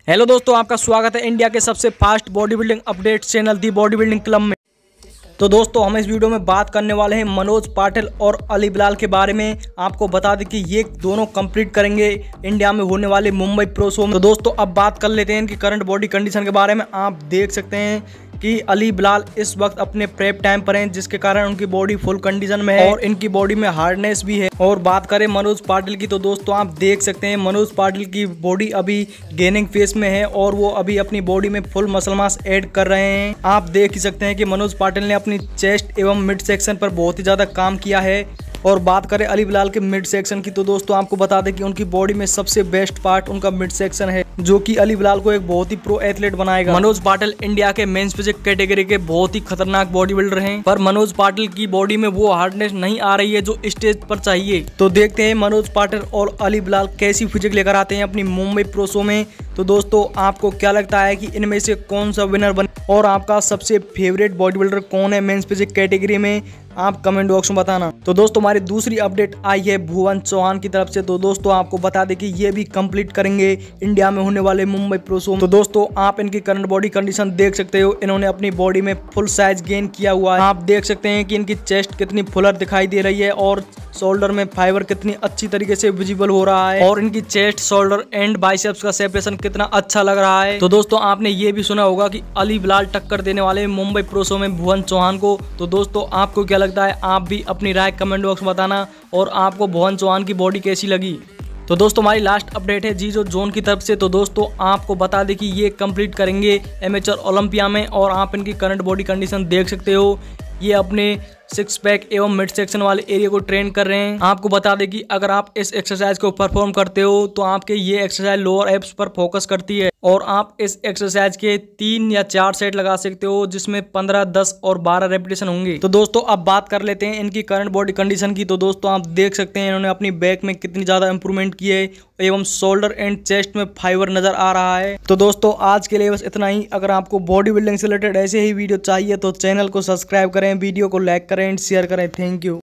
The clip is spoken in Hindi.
हेलो दोस्तों, आपका स्वागत है इंडिया के सबसे fast body building update channel the body building club में। तो दोस्तों, हम इस वीडियो में बात करने वाले हैं मनोज पाटिल और अली बिलाल के बारे में। आपको बता दें कि ये दोनों कंप्लीट करेंगे इंडिया में होने वाले मुंबई प्रो शो में। तो दोस्तों, अब बात कर लेते हैं इनकी करंट बॉडी कंडीशन के बारे में। आप देख सकते हैं कि अली बिलाल इस वक्त अपने प्रेप टाइम पर हैं, जिसके कारण उनकी बॉडी फुल कंडीशन में है और इनकी बॉडी में हार्डनेस भी है। और बात करें मनोज पाटिल की, तो दोस्तों आप देख सकते हैं मनोज पाटिल की बॉडी अभी गेनिंग फेस में है और वो अभी अपनी बॉडी में फुल मसल मास ऐड कर रहे हैं। आप देख ही सकते हैं कि मनोज पाटिल ने अपनी चेस्ट एवं मिड सेक्शन पर बहुत ही ज्यादा काम किया है। और बात करें अली बिलाल के मिड सेक्शन की, तो दोस्तों आपको बता दें कि उनकी बॉडी में सबसे बेस्ट पार्ट उनका मिड सेक्शन है, जो कि अली बिलाल को एक बहुत ही प्रो एथलीट बनाएगा। मनोज पाटिल इंडिया के मेंस फिजिक कैटेगरी के बहुत ही खतरनाक बॉडी बिल्डर हैं, पर मनोज पाटिल की बॉडी में वो हार्डनेस नहीं आ रही है जो स्टेज पर चाहिए। तो देखते हैं मनोज पाटिल और अली बिलाल कैसी फिजिक लेकर आते हैं अपनी मुंबई प्रो शो में। तो दोस्तों, आपको क्या लगता है कि इनमें से कौन सा विनर बने और आपका सबसे फेवरेट बॉडी बिल्डर कौन है मेंस फिजिक कैटेगरी में? आप कमेंट बॉक्स में बताना। तो दोस्तों, हमारी दूसरी अपडेट आई है भुवन चौहान की तरफ से। तो दोस्तों, आपको बता दें कि ये भी कंप्लीट करेंगे इंडिया में होने वाले मुंबई प्रो शो। तो दोस्तों, आप इनकी करंट बॉडी कंडीशन देख सकते हो। इन्होंने अपनी बॉडी में फुल साइज गेन किया हुआ है। आप देख सकते हैं कि इनकी चेस्ट कितनी फुलर दिखाई दे रही है और शोल्डर में फाइबर कितनी अच्छी तरीके से विजिबल हो रहा है और इनकी चेस्ट, शोल्डर एंड बाइसेप्स का सेपरेशन कितना अच्छा लग रहा है। तो दोस्तों, आपने ये भी सुना होगा कि अली बिलाल टक्कर देने वाले मुंबई प्रो शो में भुवन चौहान को। तो दोस्तों, आपको क्या लगता है? आप भी अपनी राय कमेंट बॉक्स में बताना और आपको भुवन चौहान की बॉडी कैसी लगी। तो दोस्तों, हमारी लास्ट अपडेट है जीजो जोन की तरफ से। तो दोस्तों, आपको बता दें कि ये कंप्लीट करेंगे एमेचर ओलंपिया में और आप इनकी करंट बॉडी कंडीशन देख सकते हो। ये अपने सिक्स पैक एवं मिड सेक्शन वाले एरिया को ट्रेन कर रहे हैं। आपको बता दें कि अगर आप इस एक्सरसाइज को परफॉर्म करते हो तो आपके ये एक्सरसाइज लोअर एब्स पर फोकस करती है और आप इस एक्सरसाइज के 3 या 4 सेट लगा सकते हो, जिसमें 15, 10 और 12 रेपिटेशन होंगे। तो दोस्तों, अब बात कर लेते हैं इनकी करंट बॉडी कंडीशन की। तो दोस्तों, आप देख सकते हैं इन्होंने अपनी बैक में कितनी ज्यादा इंप्रूवमेंट की है एवं शोल्डर एंड चेस्ट में फाइबर नजर आ रहा है। तो दोस्तों, आज के लिए बस इतना ही। अगर आपको बॉडी बिल्डिंग से रिलेटेड ऐसे ही वीडियो चाहिए तो चैनल को सब्सक्राइब करें, वीडियो को लाइक करें, शेयर करें। Thank you.